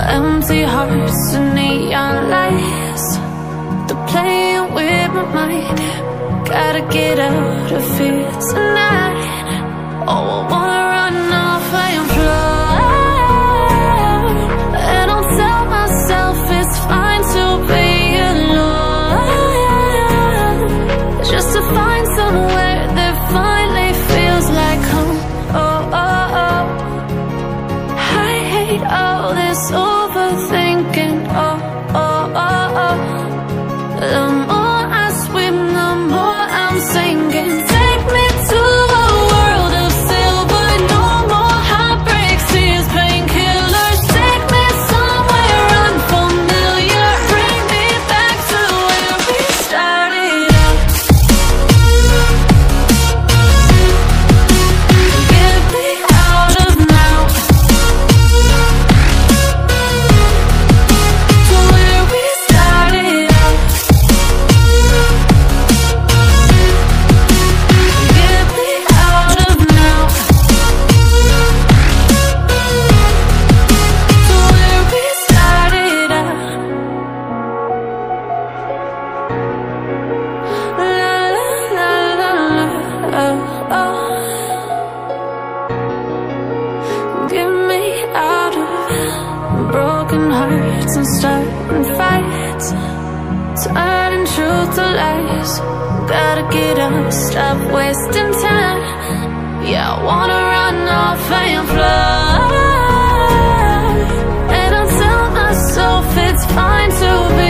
Empty hearts and neon lights, they're playing with my mind. Gotta get out of here tonight. Oh, I wanna run off and fly, and I'll tell myself it's fine to be alone, just to find somewhere that finally feels like home. Oh, oh, oh. I hate all this overthinking. Oh, oh, oh, oh. The more I swim, the more I'm sinking. Take me to a world of silver. No more heartbreaks, tears, painkillers. Take me somewhere unfamiliar. Bring me back to where we started out. Get me out of now, to where we started out. Get me out of now, to where we started out. La la la la la, oh, oh. Get me out of broken hearts and starting fights, turning truth to lies. Gotta get up, stop wasting time. Yeah, I wanna run off and fly, and I'll tell myself it's fine to be